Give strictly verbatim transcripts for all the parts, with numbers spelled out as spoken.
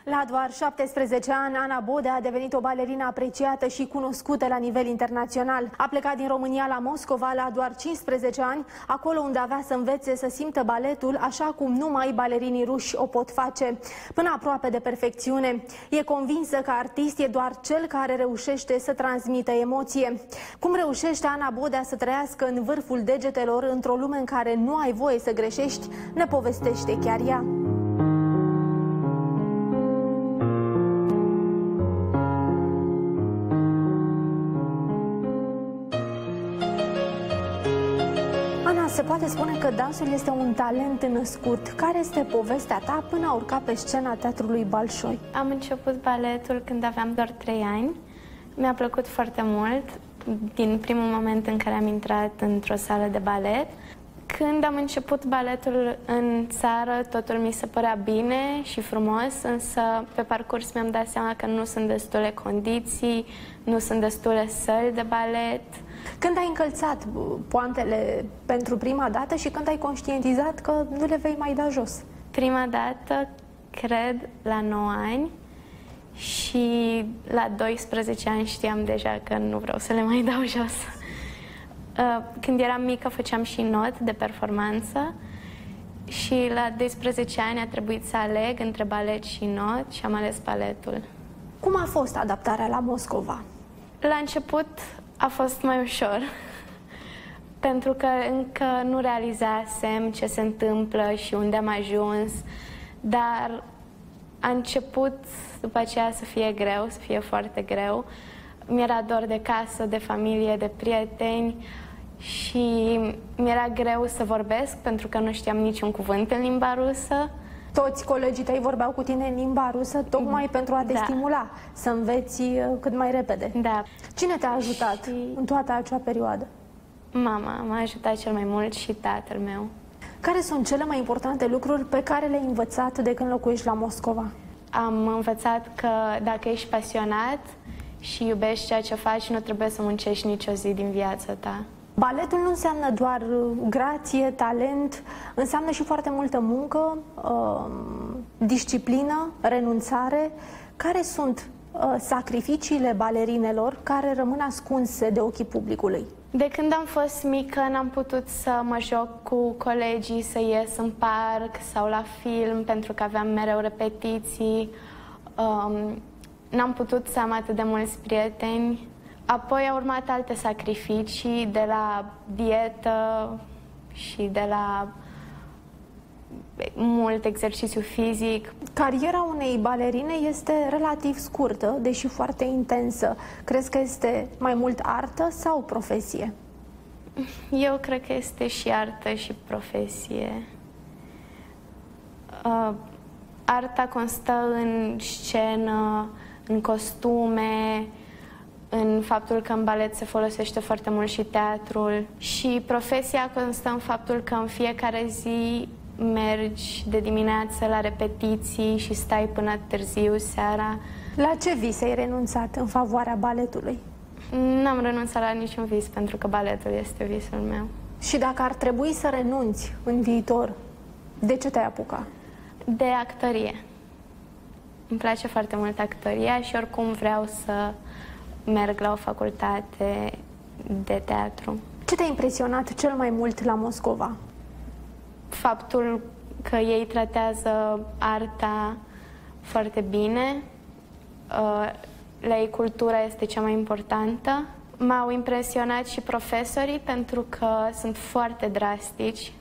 La doar șaptesprezece ani, Ana Bodea a devenit o balerină apreciată și cunoscută la nivel internațional. A plecat din România la Moscova la doar cincisprezece ani, acolo unde avea să învețe să simtă baletul așa cum numai balerinii ruși o pot face, până aproape de perfecțiune. E convinsă că artist e doar cel care reușește să transmită emoție. Cum reușește Ana Bodea să trăiască în vârful degetelor într-o lume în care nu ai voie să greșești, ne povestește chiar ea. Ana, se poate spune că dansul este un talent născut. Care este povestea ta până a urca pe scena Teatrului Bolșoi? Am început baletul când aveam doar trei ani. Mi-a plăcut foarte mult din primul moment în care am intrat într-o sală de balet. Când am început baletul în țară, totul mi se părea bine și frumos, însă pe parcurs mi-am dat seama că nu sunt destule condiții, nu sunt destule săli de balet. Când ai încălțat poantele pentru prima dată și când ai conștientizat că nu le vei mai da jos? Prima dată, cred, la nouă ani și la doisprezece ani știam deja că nu vreau să le mai dau jos. Când eram mică făceam și not de performanță și la doisprezece ani a trebuit să aleg între balet și not și am ales baletul. Cum a fost adaptarea la Moscova? La început a fost mai ușor, pentru că încă nu realizasem ce se întâmplă și unde am ajuns, dar a început după aceea să fie greu, să fie foarte greu. Mi-era dor de casă, de familie, de prieteni și mi-era greu să vorbesc pentru că nu știam niciun cuvânt în limba rusă. Toți colegii tăi vorbeau cu tine în limba rusă tocmai pentru a te da. stimula să înveți cât mai repede. Da. Cine te-a ajutat și... în toată acea perioadă? Mama m-a ajutat cel mai mult și tatăl meu. Care sunt cele mai importante lucruri pe care le-ai învățat de când locuiești la Moscova? Am învățat că dacă ești pasionat și iubești ceea ce faci, nu trebuie să muncești nicio zi din viața ta. Baletul nu înseamnă doar grație, talent, înseamnă și foarte multă muncă, disciplină, renunțare. Care sunt sacrificiile balerinelor care rămân ascunse de ochii publicului? De când am fost mică n-am putut să mă joc cu colegii, să ies în parc sau la film, pentru că aveam mereu repetiții. Um, n-am putut să am atât de mulți prieteni. Apoi au urmat alte sacrificii, de la dietă și de la mult exercițiu fizic. Cariera unei balerine este relativ scurtă, deși foarte intensă. Crezi că este mai mult artă sau profesie? Eu cred că este și artă și profesie. Uh, arta constă în scenă, în costume, în faptul că în balet se folosește foarte mult și teatrul. Și profesia constă în faptul că în fiecare zi mergi de dimineață la repetiții și stai până târziu seara. La ce vis ai renunțat în favoarea baletului? N-am renunțat la niciun vis, pentru că baletul este visul meu. Și dacă ar trebui să renunți în viitor, de ce te-ai apuca? De actorie. Îmi place foarte mult actoria și oricum vreau să merg la o facultate de teatru. Ce te-a impresionat cel mai mult la Moscova? Faptul că ei tratează arta foarte bine, la ei cultura este cea mai importantă. M-au impresionat și profesorii pentru că sunt foarte drastici,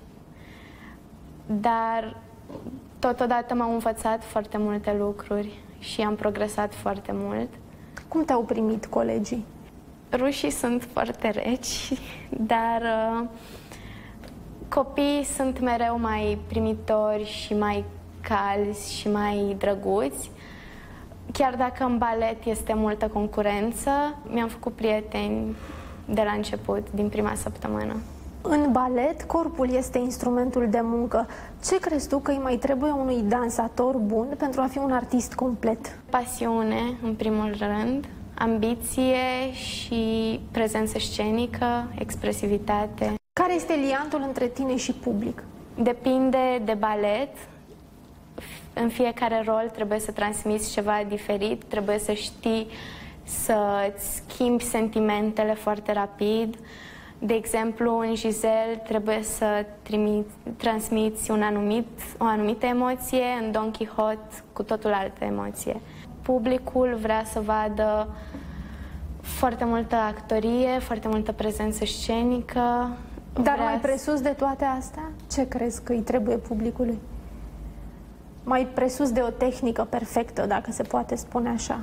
dar totodată m-au învățat foarte multe lucruri și am progresat foarte mult. Cum te-au primit colegii? Rușii sunt foarte reci, dar uh, copiii sunt mereu mai primitori și mai calzi și mai drăguți. Chiar dacă în balet este multă concurență, mi-am făcut prieteni de la început, din prima săptămână. În balet, corpul este instrumentul de muncă. Ce crezi tu că îi mai trebuie unui dansator bun pentru a fi un artist complet? Pasiune, în primul rând, ambiție și prezență scenică, expresivitate. Care este liantul între tine și public? Depinde de balet. În fiecare rol trebuie să transmiți ceva diferit, trebuie să știi să-ți schimbi sentimentele foarte rapid. De exemplu, în Giselle trebuie să trimiți, transmiți un anumit, o anumită emoție, în Don Quixote cu totul altă emoție. Publicul vrea să vadă foarte multă actorie, foarte multă prezență scenică. Dar vrea mai presus de toate astea, ce crezi că îi trebuie publicului? Mai presus de o tehnică perfectă, dacă se poate spune așa.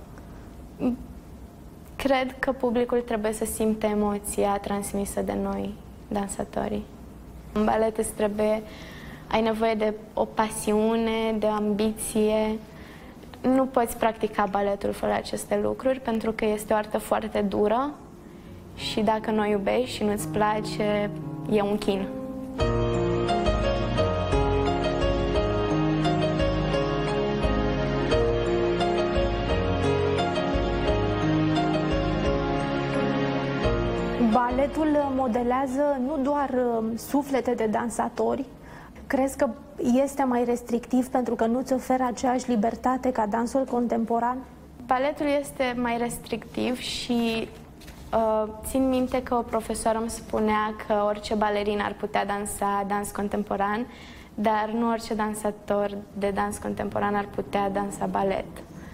Cred că publicul trebuie să simte emoția transmisă de noi, dansatorii. În balet îți trebuie, ai nevoie de o pasiune, de o ambiție. Nu poți practica baletul fără aceste lucruri, pentru că este o artă foarte dură și dacă nu o iubești și nu-ți place, e un chin. Baletul modelează nu doar suflete de dansatori. Crezi că este mai restrictiv pentru că nu-ți oferă aceeași libertate ca dansul contemporan? Baletul este mai restrictiv și uh, țin minte că o profesoară îmi spunea că orice balerină ar putea dansa dans contemporan, dar nu orice dansator de dans contemporan ar putea dansa balet.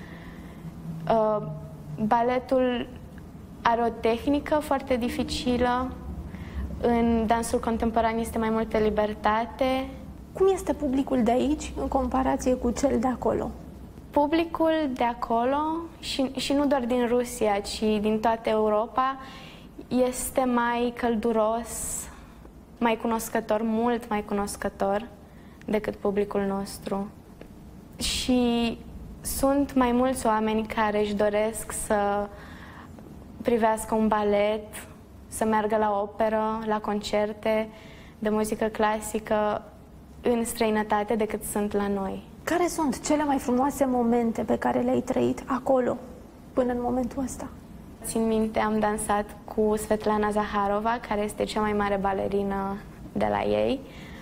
Uh, baletul are o tehnică foarte dificilă. În dansul contemporan este mai multă libertate. Cum este publicul de aici în comparație cu cel de acolo? Publicul de acolo, și, și nu doar din Rusia, ci din toată Europa, este mai călduros, mai cunoscător, mult mai cunoscător decât publicul nostru. Și sunt mai mulți oameni care își doresc să privească un balet, să meargă la operă, la concerte de muzică clasică în străinătate decât sunt la noi. Care sunt cele mai frumoase momente pe care le-ai trăit acolo, până în momentul ăsta? Țin minte, am dansat cu Svetlana Zaharova, care este cea mai mare balerină de la ei,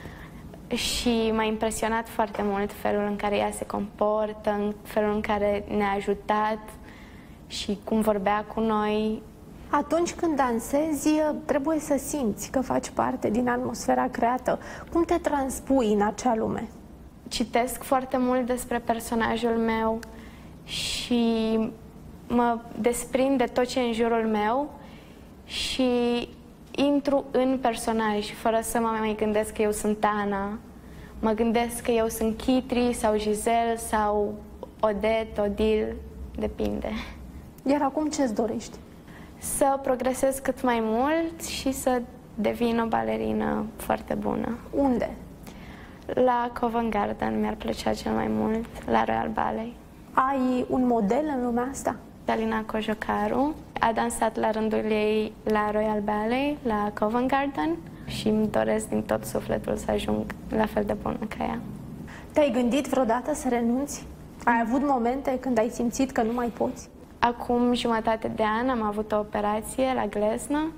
și m-a impresionat foarte mult felul în care ea se comportă, în felul în care ne-a ajutat și cum vorbea cu noi. Atunci când dansezi, trebuie să simți că faci parte din atmosfera creată. Cum te transpui în acea lume? Citesc foarte mult despre personajul meu și mă desprind de tot ce e în jurul meu și intru în personaj, fără să mă mai gândesc că eu sunt Ana. Mă gândesc că eu sunt Chitri sau Giselle sau Odette, Odile, depinde. Iar acum ce-ți dorești? Să progresez cât mai mult și să devin o balerină foarte bună. Unde? La Covent Garden mi-ar plăcea cel mai mult, la Royal Ballet. Ai un model în lumea asta? Alina Cojocaru a dansat la rândul ei la Royal Ballet, la Covent Garden, și îmi doresc din tot sufletul să ajung la fel de bună ca ea. Te-ai gândit vreodată să renunți? Ai avut momente când ai simțit că nu mai poți? Acum jumătate de an am avut o operație la gleznă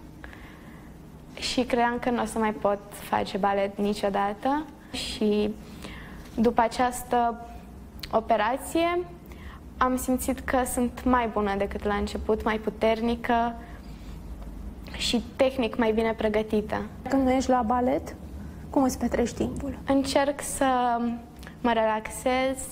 și credeam că nu o să mai pot face balet niciodată. Și după această operație am simțit că sunt mai bună decât la început, mai puternică și tehnic mai bine pregătită. Când nu ești la balet, cum îți petreci timpul? Încerc să mă relaxez.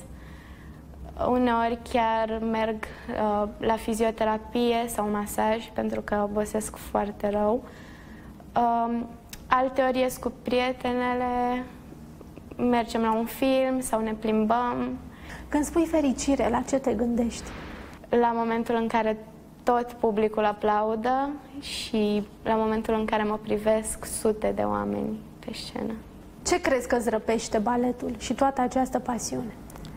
Uneori chiar merg uh, la fizioterapie sau masaj, pentru că obosesc foarte rău. Uh, alteori ies cu prietenele, mergem la un film sau ne plimbăm. Când spui fericire, la ce te gândești? La momentul în care tot publicul aplaudă și la momentul în care mă privesc sute de oameni pe scenă. Ce crezi că îți răpește baletul și toată această pasiune?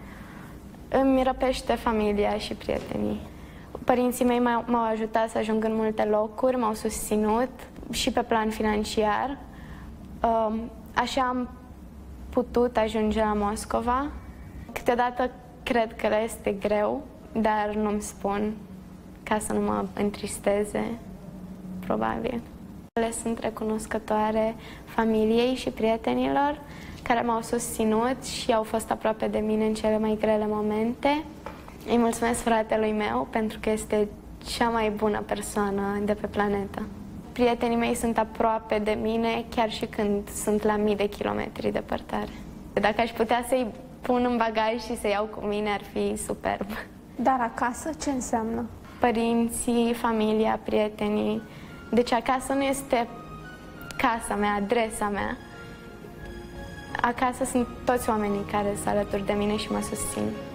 Îmi răpește familia și prietenii. Părinții mei m-au ajutat să ajung în multe locuri, m-au susținut și pe plan financiar. Așa am putut ajunge la Moscova. Câteodată cred că le este greu, dar nu-mi spun ca să nu mă întristeze, probabil. Le sunt recunoscătoare familiei și prietenilor care m-au susținut și au fost aproape de mine în cele mai grele momente. Îi mulțumesc fratelui meu pentru că este cea mai bună persoană de pe planetă. Prietenii mei sunt aproape de mine chiar și când sunt la mii de kilometri departare. Dacă aș putea să-i pun în bagaj și să iau cu mine, ar fi superb. Dar acasă ce înseamnă? Părinții, familia, prietenii. Deci acasă nu este casa mea, adresa mea. Acasă sunt toți oamenii care sunt alături de mine și mă susțin.